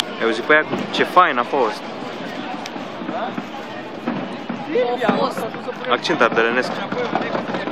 Ai auzit pe ea ce fain a fost. Accent ardelenesc.